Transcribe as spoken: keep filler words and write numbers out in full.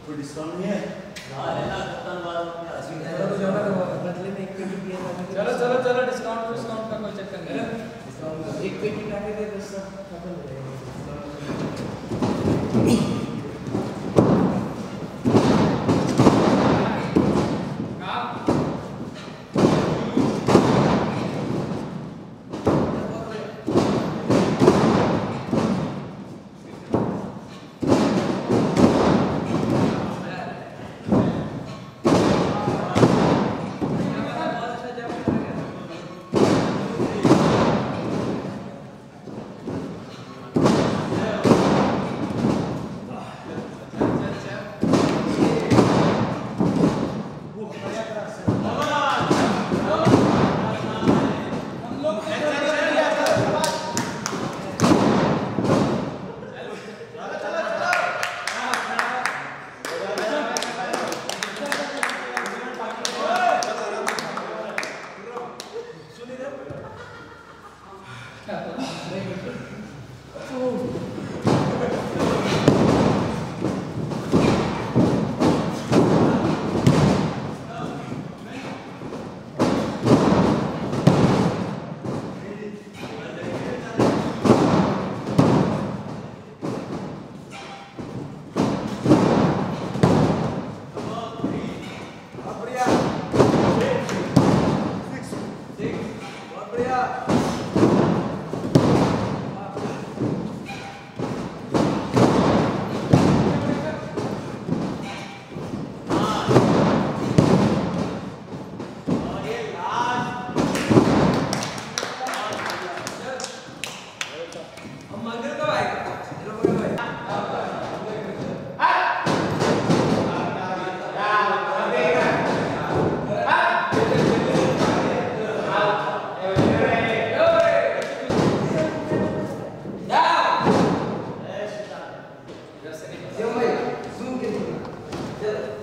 कोई डिस्काउंट नहीं है? हाँ है ना कप्तान बाद में आदमी है। चलो जाना तो बदले में एक पेटी पिया था। चलो चलो चलो डिस्काउंट डिस्काउंट का कोई चक्कर नहीं है। डिस्काउंट एक पेटी काटे दे दस खत्म हो जाएगा। Zoom के